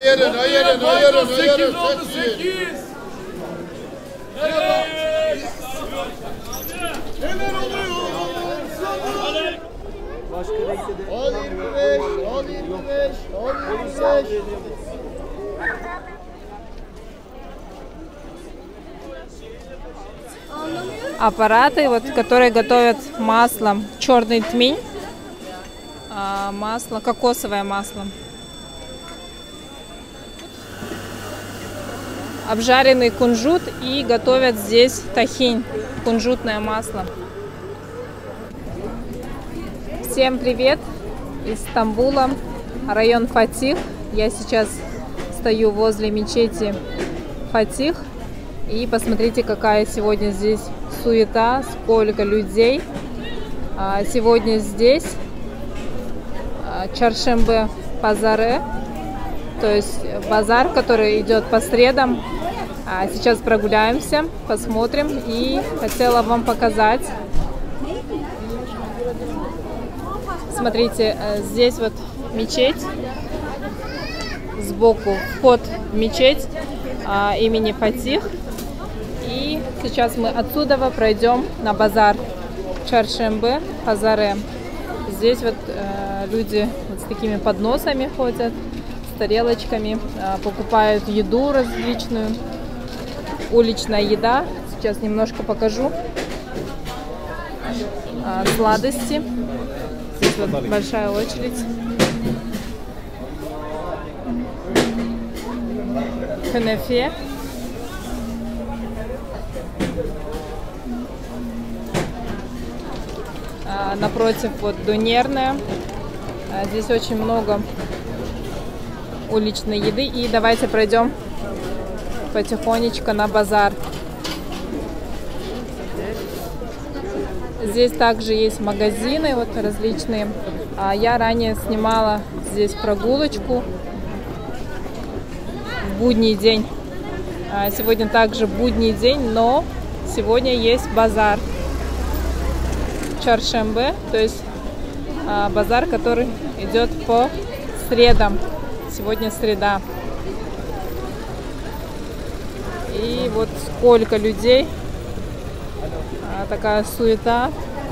Ayırın. 8 oldu 8. Neler oluyor? Başka renkte de 10.25. Аппараты, вот, которые готовят маслом черный тминь, масло, кокосовое масло, обжаренный кунжут, и готовят здесь тахинь, кунжутное масло. Всем привет из Стамбула, район Фатих. Я сейчас стою возле мечети Фатих, и посмотрите, какая сегодня здесь суета, сколько людей. Сегодня здесь Чаршембе Пазаре, то есть базар, который идет по средам. Сейчас прогуляемся, посмотрим, и хотела вам показать. Смотрите, здесь вот мечеть, сбоку вход в мечеть имени Фатих. И сейчас мы отсюда пройдем на базар Чаршембе Пазаре. Здесь вот люди вот с такими подносами ходят, с тарелочками, покупают еду различную, уличная еда. Сейчас немножко покажу. Сладости. Здесь вот большая очередь. Кенефе. Напротив вот донерная. Здесь очень много уличной еды. И давайте пройдем потихонечку на базар. Здесь также есть магазины вот различные. Я ранее снимала здесь прогулочку в будний день. Сегодня также будний день, но сегодня есть базар Чаршембе, то есть базар, который идет по средам. Сегодня среда. И вот сколько людей, такая суета.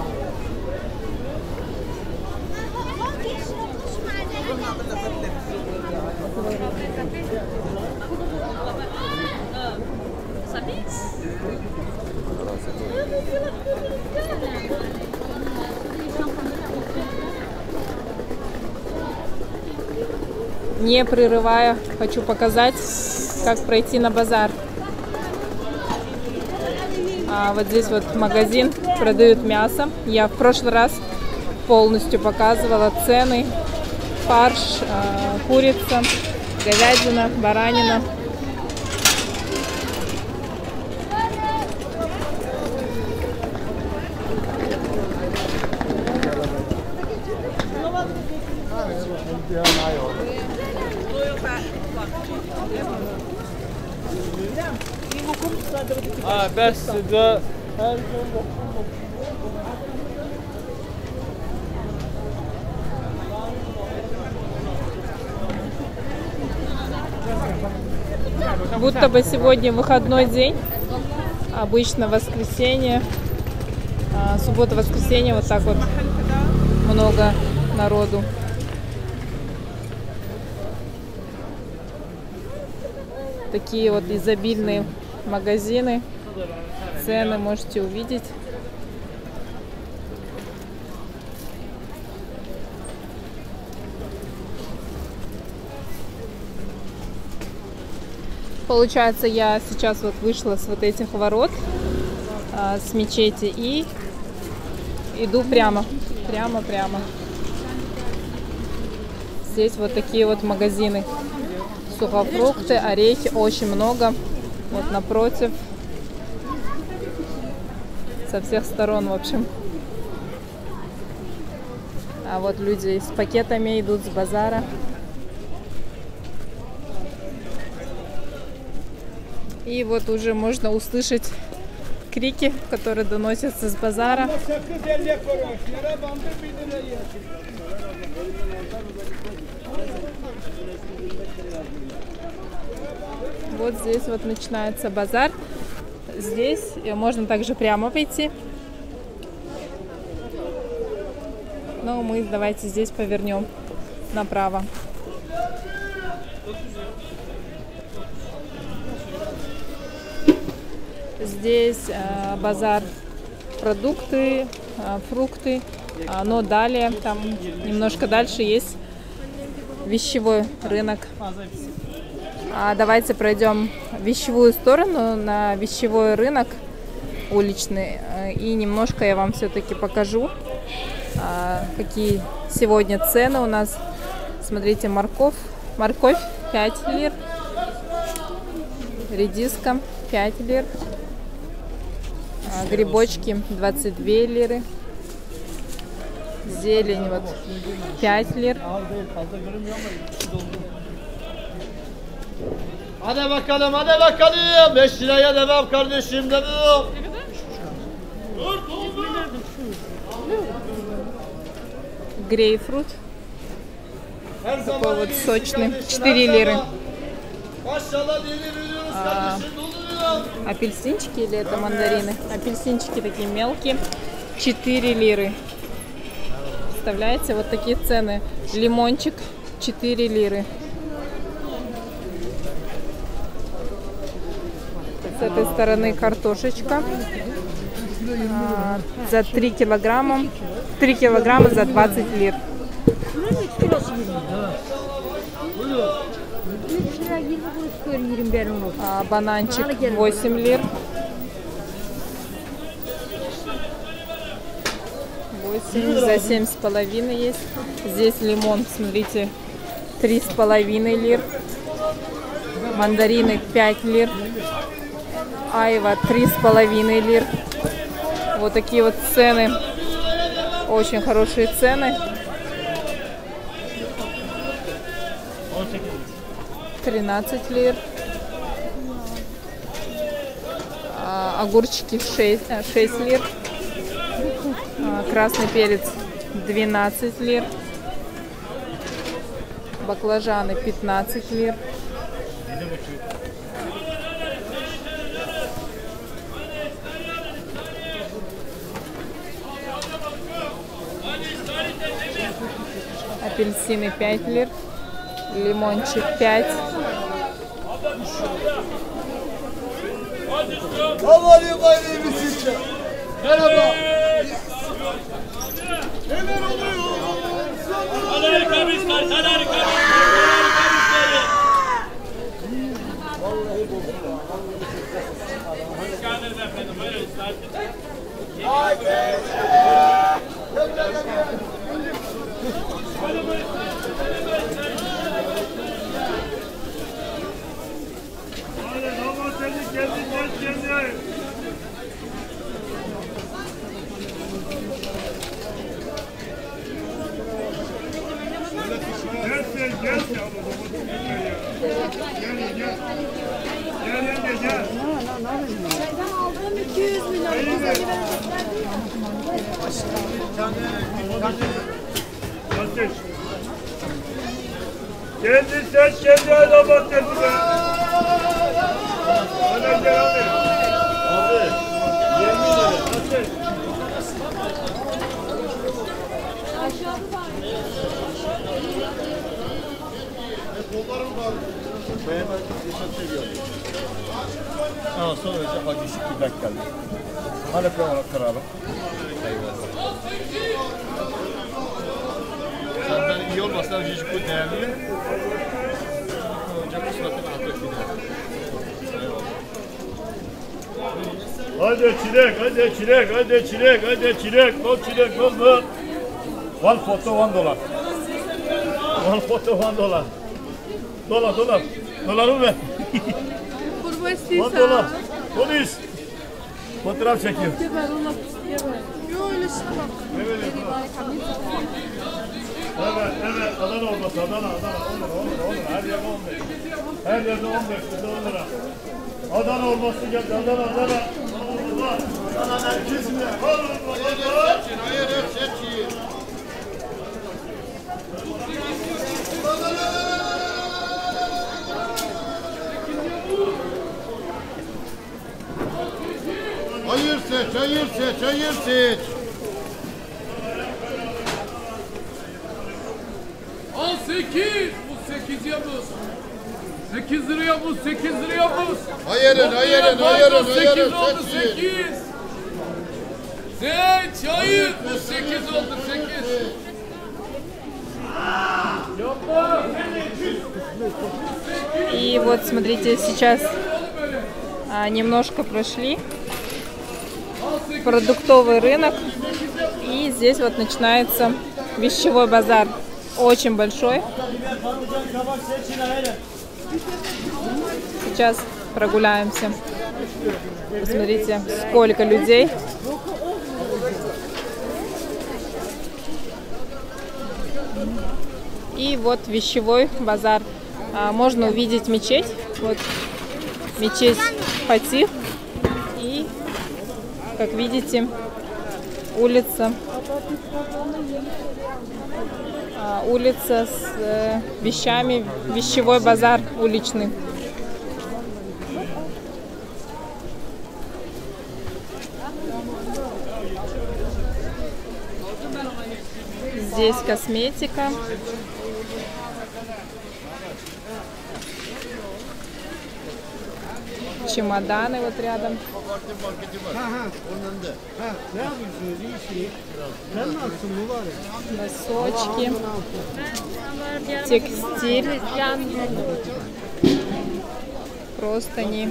Не прерывая, хочу показать, как пройти на базар. Вот здесь вот магазин, продают мясо. Я в прошлый раз полностью показывала цены. Фарш, курица, говядина, баранина. Будто бы сегодня выходной день, обычно воскресенье, суббота-воскресенье, вот так вот много народу. Такие вот изобильные магазины, цены можете увидеть. Получается, я сейчас вот вышла с вот этих ворот, с мечети, и иду прямо. Здесь вот такие вот магазины. Сухофрукты, орехи, очень много. Вот напротив. Со всех сторон, в общем. А вот люди с пакетами идут с базара. И вот уже можно услышать крики, которые доносятся с базара. Вот здесь вот начинается базар. Здесь можно также прямо пойти. Но мы давайте здесь повернем направо. Здесь базар, продукты, фрукты, но далее, там немножко дальше есть вещевой рынок. Давайте пройдем вещевую сторону, на вещевой рынок уличный, и немножко я вам все-таки покажу, какие сегодня цены у нас. Смотрите, морковь 5 лир, редиска 5 лир, грибочки 22 лиры, зелень вот 5 лир. Hadi bakalım, hadi bakalım. 5 liraya devam kardeşim, devam. Грейпфрут. Такой вот сочный. 4 лиры. Апельсинчики или это мандарины? Апельсинчики такие мелкие. 4 лиры. Представляете, вот такие цены. Лимончик 4 лиры. С этой стороны картошечка за 3 килограмма. 3 килограмма за 20 лир. Бананчик 8 лир. 8 за 7,5 есть. Здесь лимон, смотрите, 3,5 лир. Мандарины 5 лир. Айва 3,5 лир. Вот такие вот цены. Очень хорошие цены. 13 лир. Огурчики 6 лир. Красный перец 12 лир. Баклажаны 15 лир. Апельсины 5 лир. Лимончик 5. Merhaba. Kendi seç, kendi adamı kendine. Hadi gel abi. Abi, 20 lira. Nasıl? Sonra önce Hacı Şükrü Bek geldi. Halep'e olarak kararım. Senden iyi olmasa Hacı Şükrü değerli. Önce kısmetin altı gider. Hadi çilek, hadi çilek, hadi çilek, hadi çilek, bol çilek, bol bol. One photo, $1. One photo, $1. Dolar. Doları ver. $1. Polis. Fotoğraf çekiyor. Evet, Adana olması, Adana. Olur. Her yerde 15. Her yerde 15, bizde 10 lira. Adana olması geldi, Adana. Adana 200 lira. Hayır, hep seçin. Hayır seç, hayır seç, hayır seç. Al 8. Bu 8 yapız. 8 liraya bu, 8 liraya bu. Hayırın, hayırın, hayırın, 8 oldu, hayırın. 8. Seç, hayır. Bu 8 oldu, 8. И вот смотрите, сейчас немножко прошли продуктовый рынок, и здесь вот начинается вещевой базар, очень большой. Сейчас прогуляемся. Посмотрите, сколько людей. И вот вещевой базар. Можно увидеть мечеть. Вот мечеть Фатих. И, как видите, улица. Улица с вещами. Вещевой базар уличный. Здесь косметика. Чемоданы вот рядом. Носочки. Текстиль. Простыни.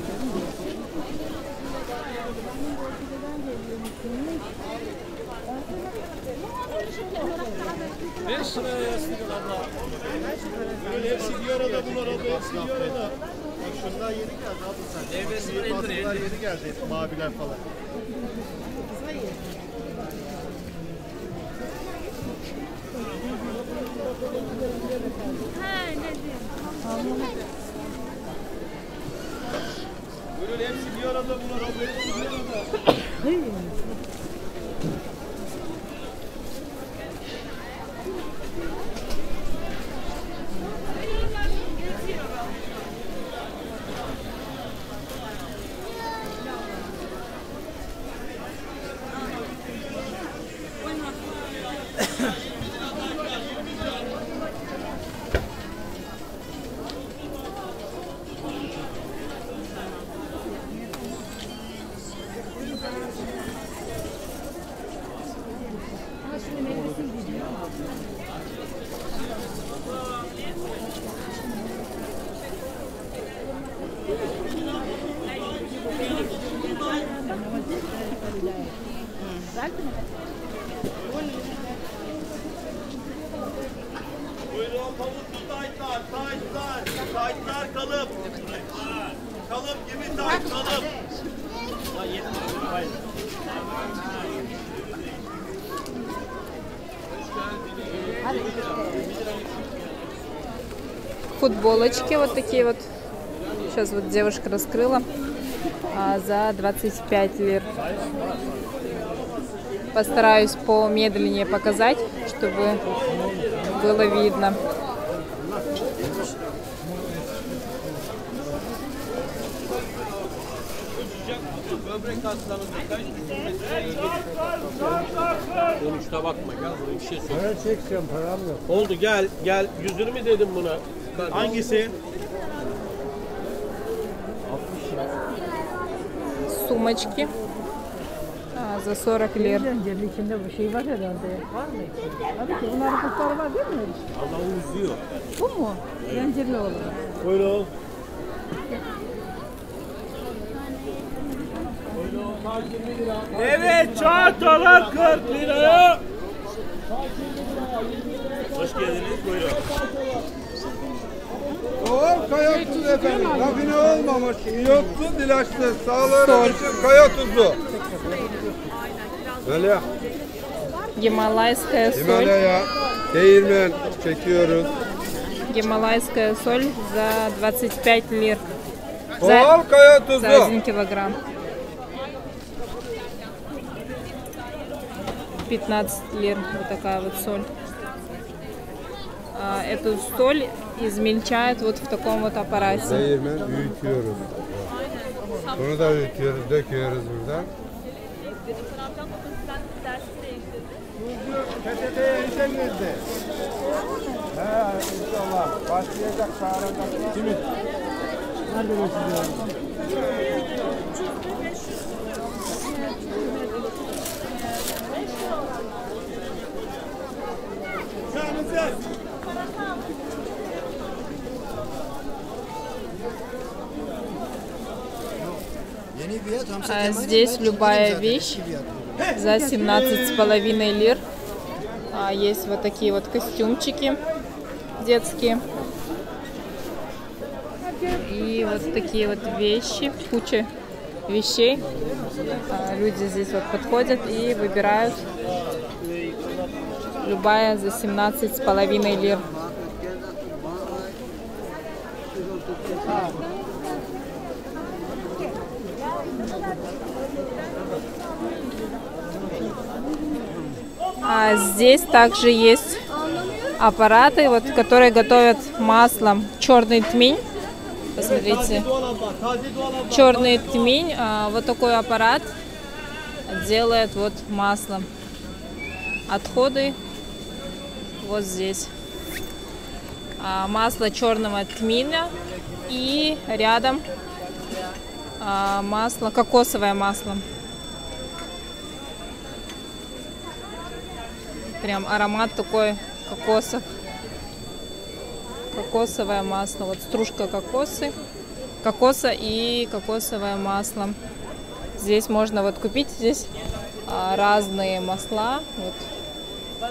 Hepsi bir arada bunlar abla, hepsi bir arada. Şunlar yeni geldi abla sen. Baskılar yeni geldi, maviler falan. Buyurun hepsi bir arada bunlar abla, hepsi bir arada. Buyurun pamuklu taytlar, taytlar kalıp. Kalıp gibi tayt kalıp. Футболочки вот такие вот. Сейчас вот девушка раскрыла за 25 лир. Постараюсь помедленнее показать, чтобы было видно. Konuşta bakma gel buraya bir şey söyle. Para çekeceğim param yok. Oldu gel 120 dedim buna. Hangisi? Сумочки за 40 лир. Zincirin içinde bu şey var herhalde. Var mı? Hadi ki bunların kurtları var değil mi? Allah uzuyor. Bu mu? Zincirli olur. Buyurun. Evet çantalar 40 liraya. Hoş geldiniz, buyurun. Doğal kaya tuzu efendim. Rafine olmamış, iyotsuz, ilaçsız, sağlığı için kaya tuzu. Böyle Гималайская соль. Himalaya, değirmen çekiyoruz. Гималайская соль за 25 лир. Doğal kaya За tuzu. 1 килограмм. 15 лир. Вот такая вот соль. Эту соль измельчают вот в таком вот аппарате. Değirmen büyütüyoruz. Bunu da büyütüyoruz, döküyoruz buradan. PTT'ye girdi. He, inşallah. Başlayacak sağlıkla. Kimin? Nerede başlıyor? Здесь любая вещь за 17,5 лир. Есть вот такие вот костюмчики детские. И вот такие вот вещи, куча вещей. Люди здесь вот подходят и выбирают. Любая за 17,5 лир. Здесь также есть аппараты, вот, которые готовят маслом черный тминь. Посмотрите, черный тминь, вот такой аппарат делает вот масло. Отходы вот здесь. Масло черного тминя и рядом масло, кокосовое масло. Прям аромат такой кокосовое масло. Вот стружка кокоса и кокосовое масло. Здесь можно вот купить здесь разные масла. Вот.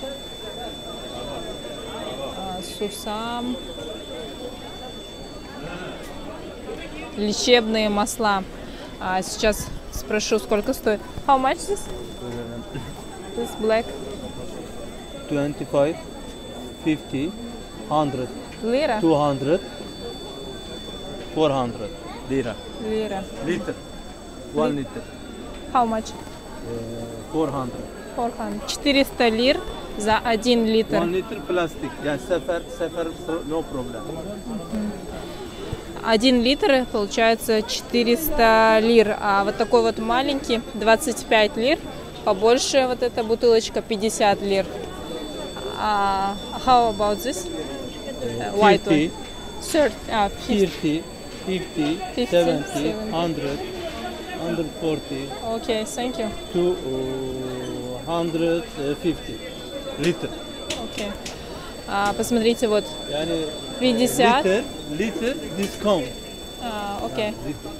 Сусам. Лечебные масла. Сейчас спрошу, сколько стоит. How much this? This black. 25, 50, 100, Lira? 200, 400 lira. Lira. Liter. 1 liter. How much? 400. 400. 400 лир за 1 литр. 1 liter plastic. Yani sefer no problem. 1 литр получается 400 лир. А вот такой вот маленький 25 лир. Побольше вот эта бутылочка 50 лир. How about this? White 50, one. 50. 50, 50, 70, 100, 140, Okay, thank you. 250 liter. Okay. Посмотрите, вот Yani 50. liter discount. Окей.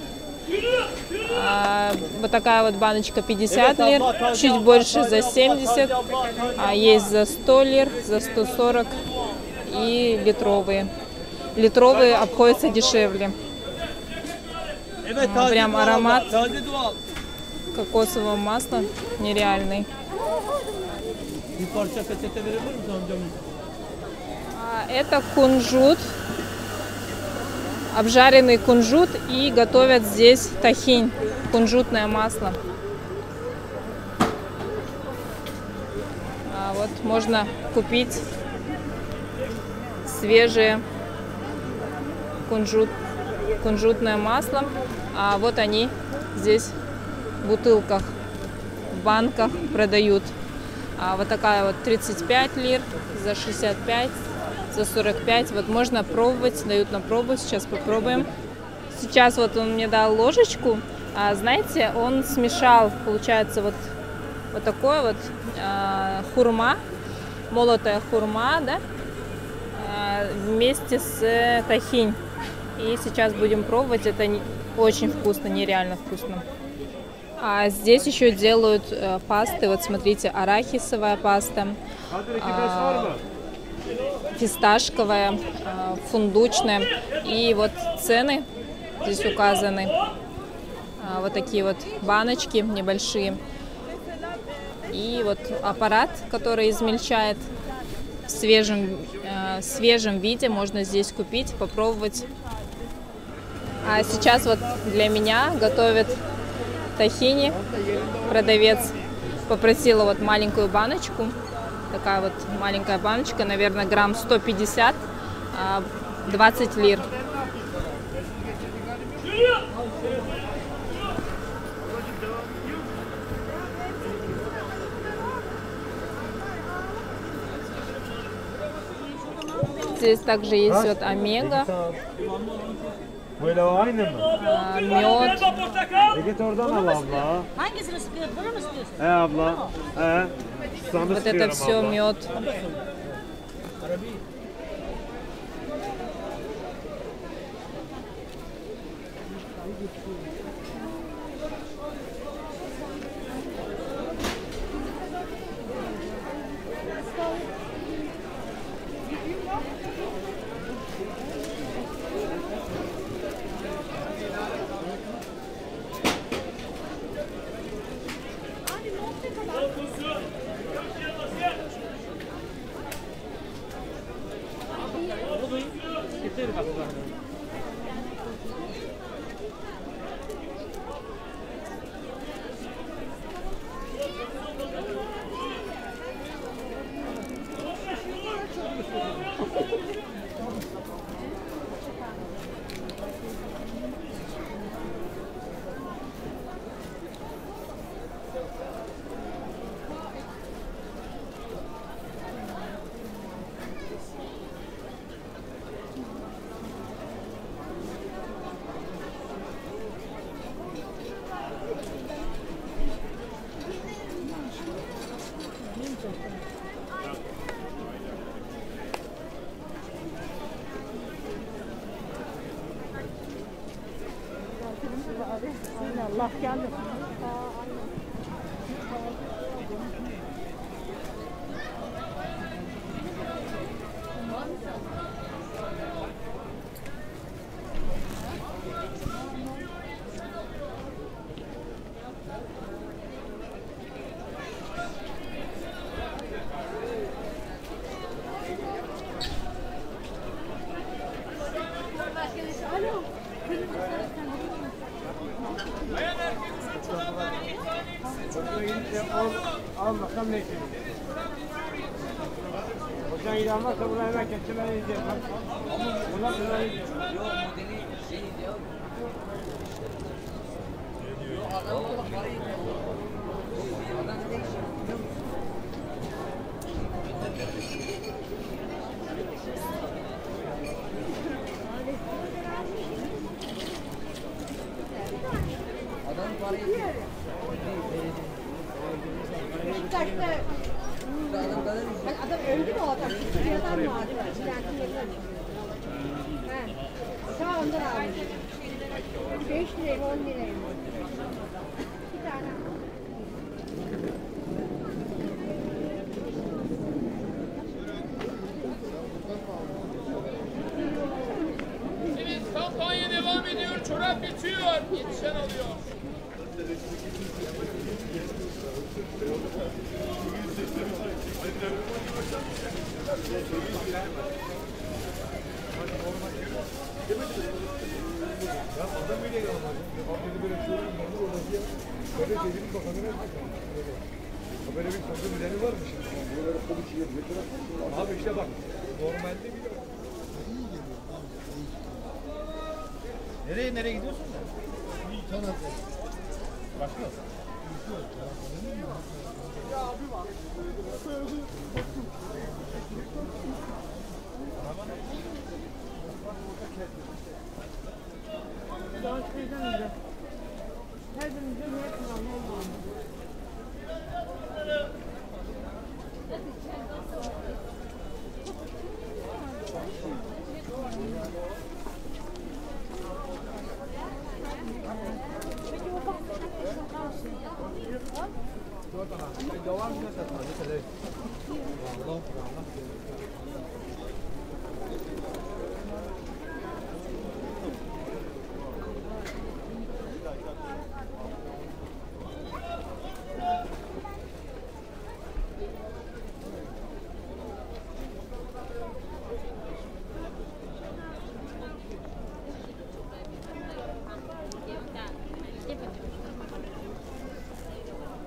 Вот такая вот баночка 50 лир, чуть больше за 70, есть за 100 лир, за 140 и литровые. Литровые обходятся дешевле. Прям аромат кокосового масла нереальный. Это кунжут. Обжаренный кунжут, и готовят здесь тахинь, кунжутное масло. Вот можно купить свежее кунжутное масло. Вот они здесь в бутылках, в банках продают. Вот такая вот 35 лир, за 65. За 45. Вот можно пробовать, дают на пробу. Сейчас попробуем. Сейчас вот он мне дал ложечку. Знаете, он смешал, получается, вот такое вот хурма, молотая хурма, да, вместе с тахинь. И сейчас будем пробовать. Это очень вкусно, нереально вкусно. Здесь еще делают пасты. Вот смотрите, арахисовая паста. Фисташковая, фундучная. И вот цены здесь указаны. Вот такие вот баночки небольшие. И вот аппарат, который измельчает в свежем виде. Можно здесь купить, попробовать. А сейчас вот для меня готовят тахини. Продавец попросила вот маленькую баночку. Такая вот маленькая баночка, наверное, грамм 150. 20 лир. Здесь также есть вот омега, Böyle aynı mı? мед. Git oradan al abla. Hangisini sıkıyorsun? Bunu mu istiyorsun? Abla. Sana Вот это все мед. Allah geldi. Al bakalım ne için. Hocam inanmazsa buna hemen keçiler yiyeceğiz. Buna kadar yiyeceğiz. Adam öldü mü o adam? Bir adam vardı. Sağ ondan aldım. 5 liraya 10 liraya. Bir tane. Evet, kampanya devam ediyor. Çorap bitiyor. Yetişen alıyor. Böyle bir koku düzeni var mı şimdi? Böyle koku çiğ abi işte bak. Normalde bir Nereye gidiyorsun? Başka? Her birimizde ne yapalım?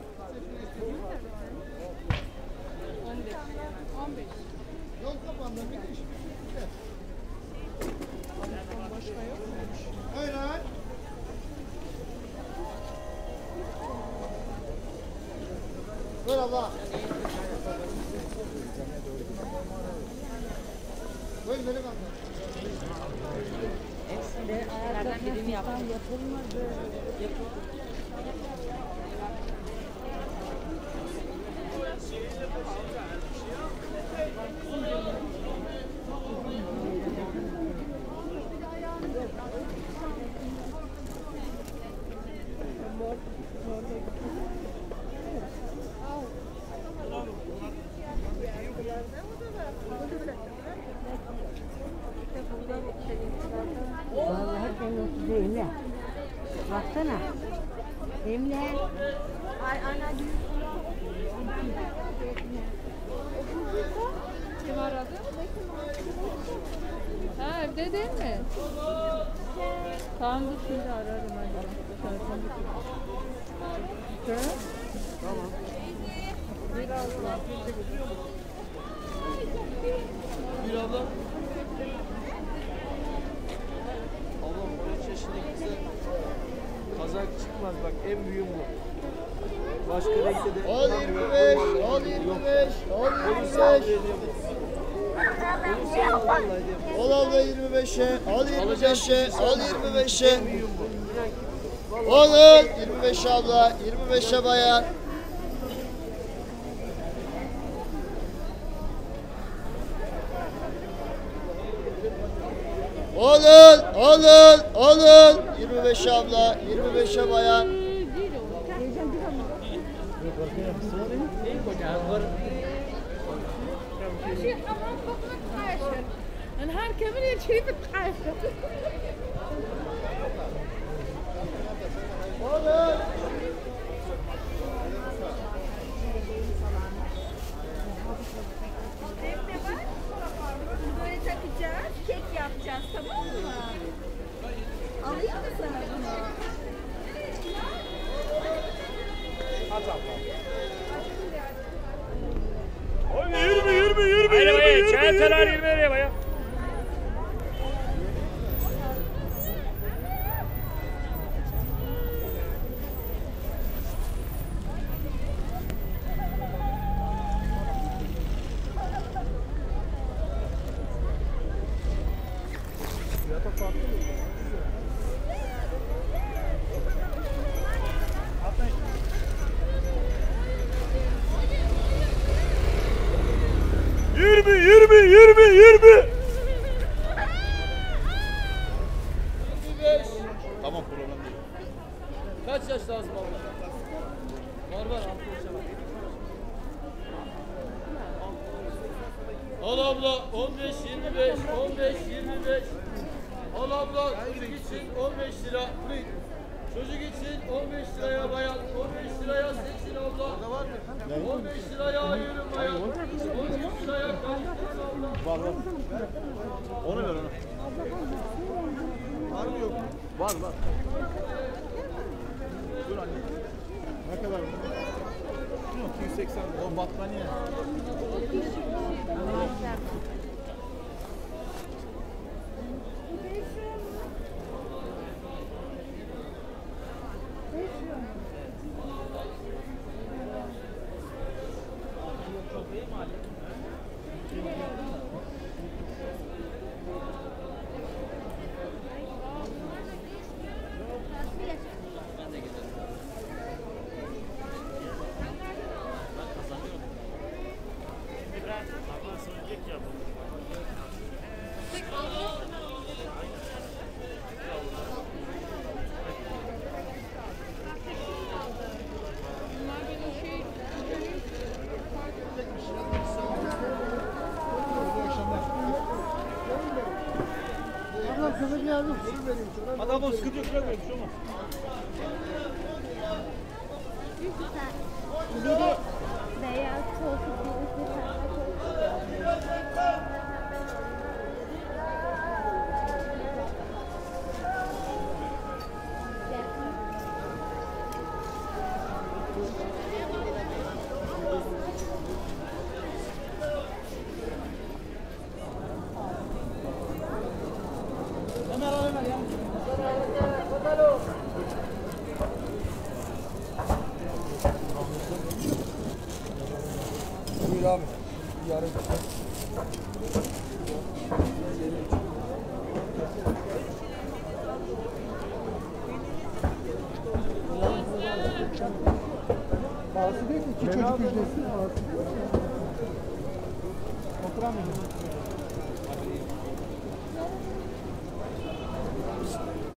Yol kapandı. Ver abla. Buyur benim abla. Hepsinde ayarlardan birini yaptım. Yapılmadı. Vallahi ben Emre. Baksana. Emre. Ay ana. Kim aradı? Ha evde değil mi? Tamam dur şimdi ararım hadi. Tamam. Biraz daha. Bir abla. Ablam 13 yaşındaki kıza kazak çıkmaz bak en büyüğüm bu. Başka renkte de... Al 25, al 25, al 25. Al abla 25'e, al 25'e, al 25'e. Olur 25 abla, 25'e bayan. Olur 25 abla, 25'e bayan. En her kemer içeri bir kayısı. Olur. Böyle takacağız, kek yapacağız, tamam mı? Alayım mı sana bunu? Abi 20. Çantalar 20 liraya baya. Yirmi. Tamam problem değil. Kaç yaş lazım abla? Var 6 yaşa var. Al abla 15 25 15 25. Al abla çocuk için 15 lira. Çocuk için 15 liraya bayan, 15 liraya seçin abla. 15 liraya ayırın bayan. 15 liraya karıştırın abla. Var. Onu ver onu. Var mı yok mu? Var. Dur anne. Ne kadar bu? Yok 280. O battaniye. Adam o sıkıntı yok. Bırakmayın. Bir şey olmaz. Biri beyaz koltuk, birisi Buyur abi. Yarın. Parası değil ki 2 çocuk ücretsiz parası. Oturamıyorum.